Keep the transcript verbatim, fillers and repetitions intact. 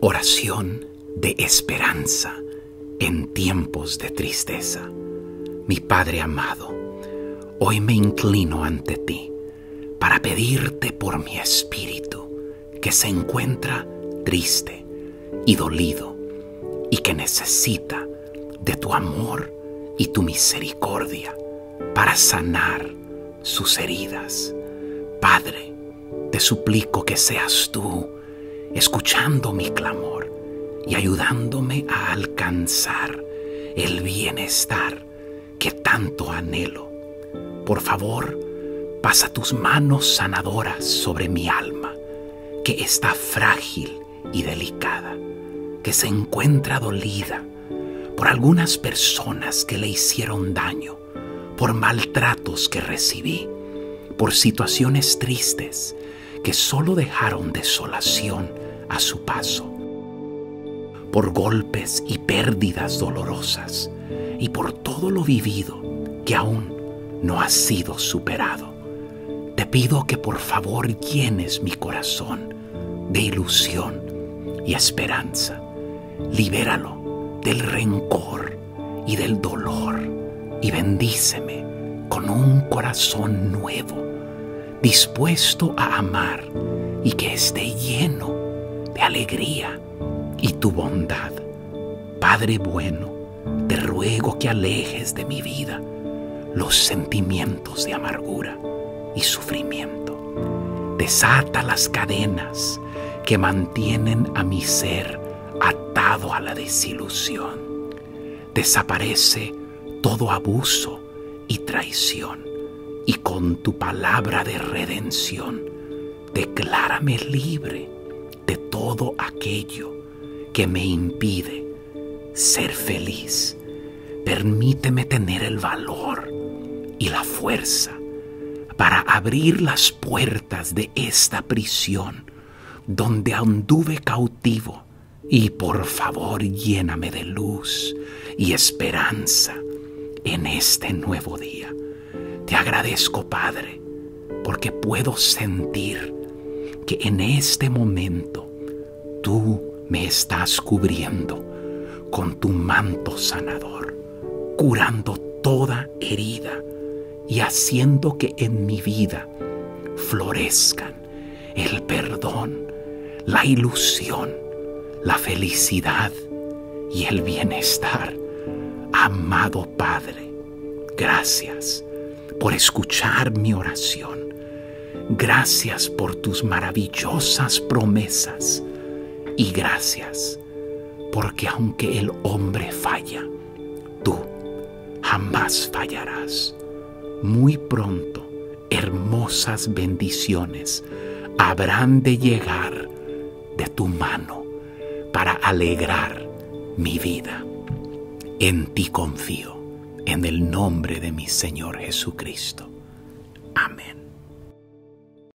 Oración de esperanza en tiempos de tristeza. Mi Padre amado, hoy me inclino ante ti para pedirte por mi espíritu que se encuentra triste y dolido y que necesita de tu amor y tu misericordia para sanar sus heridas. Padre, te suplico que seas tú escuchando mi clamor y ayudándome a alcanzar el bienestar que tanto anhelo. Por favor, pasa tus manos sanadoras sobre mi alma, que está frágil y delicada, que se encuentra dolida por algunas personas que le hicieron daño, por maltratos que recibí, por situaciones tristes que solo dejaron desolación a su paso, por golpes y pérdidas dolorosas y por todo lo vivido que aún no ha sido superado. Te pido que por favor llenes mi corazón de ilusión y esperanza. Libéralo del rencor y del dolor y bendíceme con un corazón nuevo, dispuesto a amar y que esté lleno de alegría y tu bondad. Padre bueno, te ruego que alejes de mi vida los sentimientos de amargura y sufrimiento. Desata las cadenas que mantienen a mi ser atado a la desilusión. Desaparece todo abuso y traición, y con tu palabra de redención, declárame libre de todo aquello que me impide ser feliz. Permíteme tener el valor y la fuerza para abrir las puertas de esta prisión donde anduve cautivo, y por favor lléname de luz y esperanza en este nuevo día. Te agradezco, Padre, porque puedo sentir que en este momento tú me estás cubriendo con tu manto sanador, curando toda herida y haciendo que en mi vida florezcan el perdón, la ilusión, la felicidad y el bienestar. Amado Padre, gracias por escuchar mi oración. Gracias por tus maravillosas promesas. Y gracias porque aunque el hombre falla, tú jamás fallarás. Muy pronto, hermosas bendiciones habrán de llegar de tu mano para alegrar mi vida. En ti confío, en el nombre de mi Señor Jesucristo. Amén.